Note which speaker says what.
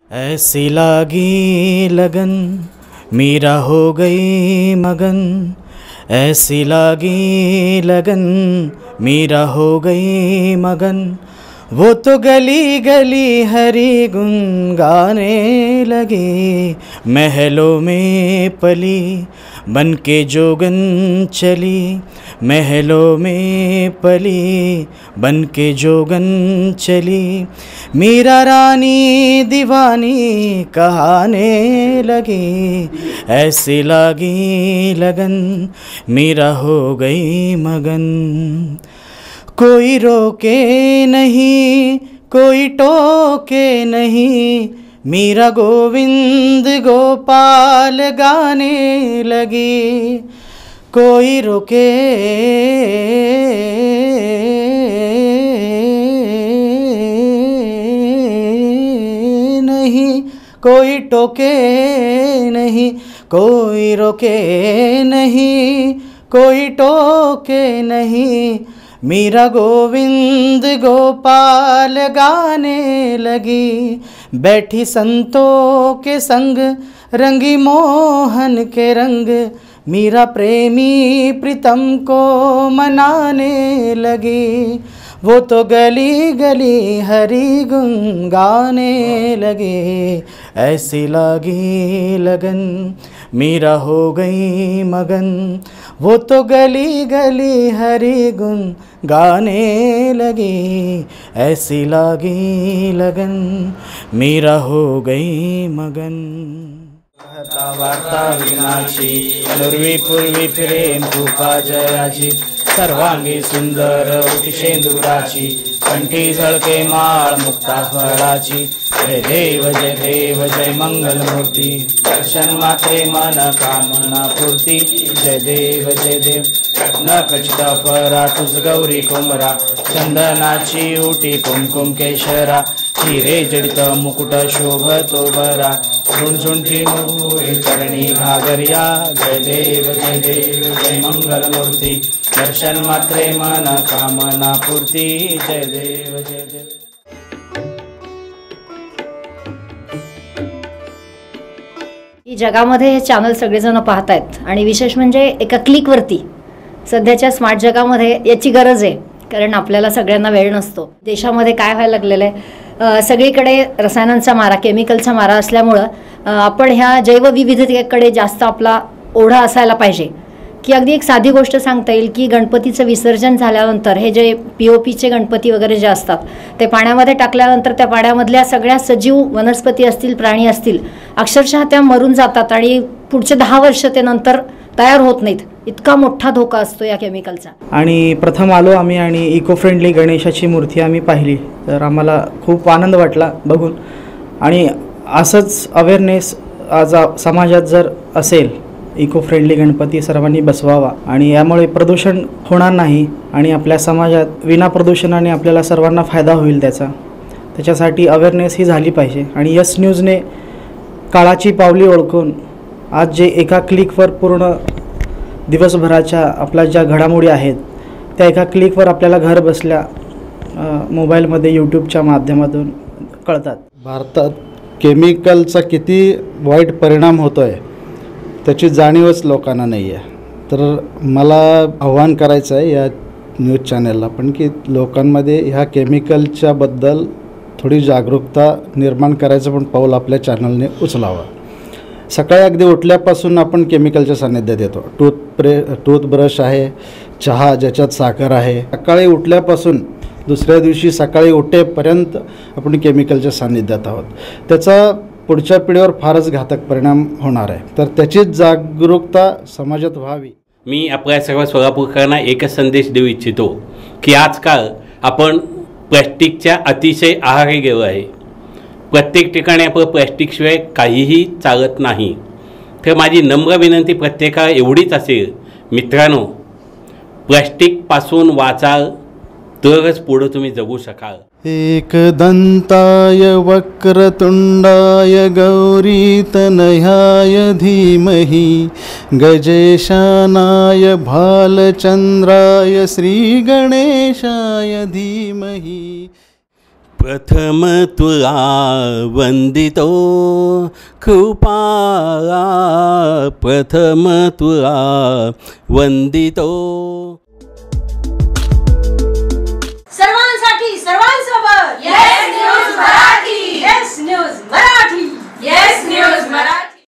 Speaker 1: ऐसी लागी लगन मीरा हो गई मगन, ऐसी लागी लगन मीरा हो गई मगन। वो तो गली गली हरी गुन गाने लगी, महलों में पली बन के जोगन चली, महलों में पली बन के जोगन चली। मीरा रानी दीवानी कहाने लगी, ऐसी लागी लगन मीरा हो गई मगन। कोई रोके नहीं कोई टोके नहीं, मीरा गोविंद गोपाल गाने लगी। कोई रोके नहीं कोई टोके नहीं, कोई रोके नहीं कोई टोके नहीं, मीरा गोविंद गोपाल गाने लगी। बैठी संतों के संग रंगी मोहन के रंग, मीरा प्रेमी प्रीतम को मनाने लगी। वो तो गली गली हरी गुन गाने लगे, ऐसी लागी लगन मीरा हो गई मगन। वो तो गली गली हरी गुन गाने लगी, ऐसी लागी लगन मीरा हो गई मगन। वार्ता विघ्नाची पूर्वी पूर्वी प्रेम कृपा जयाची, सर्वांगी सुंदर ओटी शेंदुराची, कंठी झळके माळ मुक्ता फळाची। जय देव जय मंगल मूर्ती, दर्शन मात्रे मन कामना पूर्ती। जय देव न खचिता परा तुझ गौरी कुमरा, चंदनाची उटी कुमकुम केशरा, हिरे जडित मुकुट शोभतो बरा, झुणझुणती मुहे चरणी घागरिया। जय देव जय मंगल मूर्ती, दर्शन मात्रे मन कामना पूर्ती। जय देव
Speaker 2: जगामध्ये हे चॅनल सगळेजण पाहतायत आणि विशेष म्हणजे एका क्लिकवरती सध्याच्या स्मार्ट जगामध्ये याची गरज आहे, कारण आपल्याला सगळ्यांना वेळ नसतो। देशामध्ये काय व्हायला लागलेलं आहे, सगळीकडे रसायनांचा मारा केमिकलचा मारा असल्यामुळं आपण ह्या जैवविविधतेकडे जास्त आपला ओढा असायला पाहिजे। की अगदी एक साधी गोष्ट सांगता येईल की गणपतीचं विसर्जन झाल्यानंतर हे जे POPचे गणपती वगैरे जे असतात ते पाण्यामध्ये टाकल्यानंतर त्या पाण्यामधल्या सगळ्या सजीव वनस्पती असतील प्राणी असतील अक्षरशः त्या मरून जातात आणि पुढचे 10 वर्ष ते नंतर तयार होत नाहीत, इतका मोठा धोका असतो या केमिकलचा।
Speaker 1: आणि प्रथम आलो आम्ही आणि इको फ्रेंडली गणेशाची मूर्ती आम्ही पाहिली, तर आम्हाला खूप आनंद वाटला बघून। आणि असंच अवेअरनेस आज समाजात जर असेल, इको फ्रेंडली गणपती सर्वांनी बसवावा आणि यामुळे प्रदूषण होणार नाही आणि आपल्या समाजात विना प्रदूषणाने आपल्याला सर्वांना फायदा होईल त्याच्यासाठी अवेअरनेस ही झाली पाहिजे। आणि यस न्यूजने काळाची पावली ओळखून आज जे एका क्लिकवर पूर्ण दिवसभराच्या आपल्या ज्या घडामोडी आहेत त्या एका क्लिकवर आपल्याला घर बसल्या मोबाईलमध्ये यूट्यूबच्या माध्यमातून कळतात।
Speaker 3: भारतात केमिकलचा किती वाईट परिणाम होतो आहे त्याची जाणीवच लोकांना नाही आहे। तर मला आव्हान करायचं आहे या न्यूज चॅनलला पण की लोकांमध्ये ह्या केमिकलच्या बद्दल थोडी जागरूकता निर्माण करायचं पण पाऊल आपल्या चॅनलने उचलावं। सकाळी अगदी उठल्यापासून आपण केमिकलच्या सान्निध्यात येतो। टूथब्रश आहे, चहा ज्याच्यात साखर आहे, सकाळी उठल्यापासून दुसऱ्या दिवशी सकाळी उठेपर्यंत आपण केमिकलच्या सान्निध्यात आहोत। त्याचा पुढच्या पिढीवर फारच घातक परिणाम होणार आहे, तर त्याचीच जागरूकता समाजात व्हावी।
Speaker 4: मी आपल्या सर्व सोलापूरकरांना एकच संदेश देऊ इच्छितो की आजकाल आपण प्लॅस्टिकच्या अतिशय आहारी गेलो आहे। प्रत्येक ठिकाणी आपण प्लॅस्टिकशिवाय काहीही चालत नाही। तर माझी नम्र विनंती प्रत्येकाला एवढीच असेल, मित्रांनो, प्लॅस्टिकपासून वाचाल तरच पुढे तुम्ही जगू शकाल।
Speaker 3: एकदंताय वक्रतुंडाय गौरीतनयाय धीमहि, गजेशानाय भालचंद्राय श्रीगणेशाय धीमहि।
Speaker 4: प्रथम तुला वंदितो कृपाळा, प्रथम तुला वंदितो